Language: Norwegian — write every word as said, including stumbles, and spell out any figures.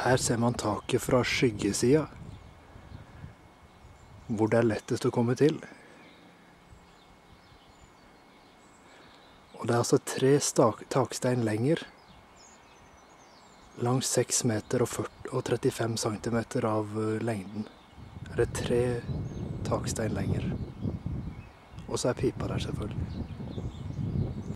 Her ser man taket fra skyggesida, hvor det er lettest å komme til. Og det er altså tre stak- takstein lenger, langs seks meter og, førti, og trettifem centimeter av uh, lengden. Er det tre takstein lenger. Og så er pipa der selvfølgelig.